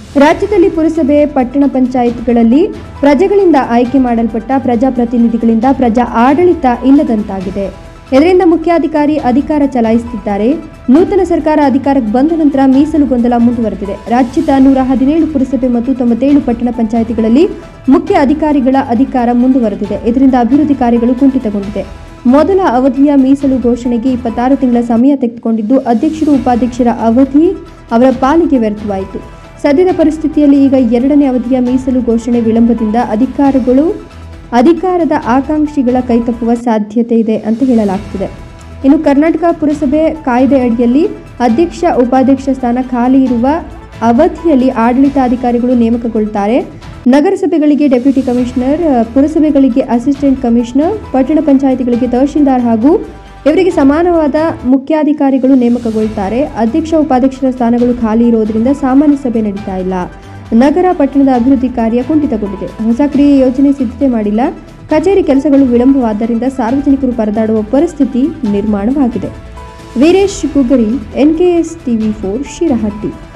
ರಾಜ್ಯದಲ್ಲಿ ಪುರಸಭೆ ಪಟ್ಟಣ ಪಂಚಾಯತ್ಗಳಲ್ಲಿ ಪ್ರಜೆಗಳಿಂದ ಆಯ್ಕೆ ಮಾಡಲ್ಪಟ್ಟ ಪ್ರಜಾಪ್ರತಿನಿಧಿಗಳಿಂದ ಪ್ರಜಾ ಆಡಳಿತ ಇಲ್ಲದಂತಾಗಿದೆ. ಇದರಿಂದ ಮುಖ್ಯಾಧಿಕಾರಿ ಅಧಿಕಾರ ಚಲಾಯಿಸುತ್ತಿದ್ದಾರೆ. ನೂತನ ಸರ್ಕಾರ ಅಧಿಕಾರಕ್ಕೆ ಬಂದ ನಂತರ ಮೀಸಲು ಗೊಂದಲ ಮುಂದುವರೆದಿದೆ. ರಾಜ್ಯದ 117 ಪುರಸಭೆ ಮತ್ತು 97 ಪಟ್ಟಣ ಪಂಚಾಯಿತಿಗಳಲ್ಲಿ ಮುಖ್ಯ ಅಧಿಕಾರಿಗಳ ಅಧಿಕಾರ ಮುಂದುವರೆದಿದೆ. ಇದರಿಂದ ಅಭಿವೃದ್ಧಿ ಕಾರ್ಯಗಳು ಕುಂಠಿತಗೊಂಡಿದೆ. ಮೊದಲ ಅವಧಿಯ ಮೀಸಲು ಘೋಷಣೆಗೆ 26 ತಿಂಗಳ ಸಮಯ ತೆಗೆದುಕೊಂಡಿದ್ದು, ಅಧ್ಯಕ್ಷರು ಉಪಾಧ್ಯಕ್ಷರ ಅವಧಿ ಅವರ ಪಾಲಿಗೆ ವ್ಯರ್ಥವಾಯಿತು. ಸದ್ಯದ ಪರಿಸ್ಥಿತಿಯಲ್ಲಿ ಈಗ 2ನೇ ಅವಧಿಯ ಮೀಸಲು ಘೋಷಣೆ ವಿಳಂಬದಿಂದ ಅಧಿಕಾರದ ಆಕಾಂಕ್ಷಿಗಳ ಕೈತಪ್ಪುವ ಸಾಧ್ಯತೆ ಇದೆ ಅಂತ ಹೇಳಲಾಗ್ತಿದೆ. ಇನ್ನು ಕರ್ನಾಟಕ ಪುರಸಭೆ ಕಾಯ್ದೆ ಅಡಿಯಲ್ಲಿ ಅಧ್ಯಕ್ಷ ಉಪಾಧ್ಯಕ್ಷ ಸ್ಥಾನ ಖಾಲಿ ಇರುವ ಅವಧಿಯಲ್ಲಿ ಆಡಳಿತಾಧಿಕಾರಿಗಳು ನೇಮಕಗೊಳ್ಳುತ್ತಾರೆ. ನಗರಸಭೆಗಳಿಗೆ ಡೆಪ್ಯೂಟಿ ಕಮಿಷನರ್, ಪುರಸಭೆಗಳಿಗೆ ಅಸಿಸ್ಟೆಂಟ್ ಕಮಿಷನರ್, ಪಟ್ಟಣ ಪಂಚಾಯಿತಿಗಳಿಗೆ ತಹಶೀಲ್ದಾರ್ ಹಾಗೂ ಇವರಿಗೆ ಸಮಾನವಾದ ಮುಖ್ಯಾಧಿಕಾರಿಗಳು ನೇಮಕಗೊಳ್ಳುತ್ತಾರೆ. ಅಧ್ಯಕ್ಷ ಉಪಾಧ್ಯಕ್ಷರ ಸ್ಥಾನಗಳು ಖಾಲಿ ಇರೋದರಿಂದ ಸಾಮಾನ್ಯ ಸಭೆ ನಡೀತಾ ಇಲ್ಲ. ನಗರ ಪಟ್ಟಣದ ಅಭಿವೃದ್ಧಿ ಕಾರ್ಯ ಕುಂಠಿತಗೊಂಡಿದೆ. ಹೊಸ ಕ್ರಿಯೆ ಯೋಜನೆ ಸಿದ್ಧತೆ ಮಾಡಿಲ್ಲ. ಕಚೇರಿ ಕೆಲಸಗಳು ವಿಳಂಬವಾದ್ದರಿಂದ ಸಾರ್ವಜನಿಕರು ಪರದಾಡುವ ಪರಿಸ್ಥಿತಿ ನಿರ್ಮಾಣವಾಗಿದೆ. ವೀರೇಶ್ ಗುಗ್ಗರಿ, NKS TV4 ಶಿರಹಟ್ಟಿ.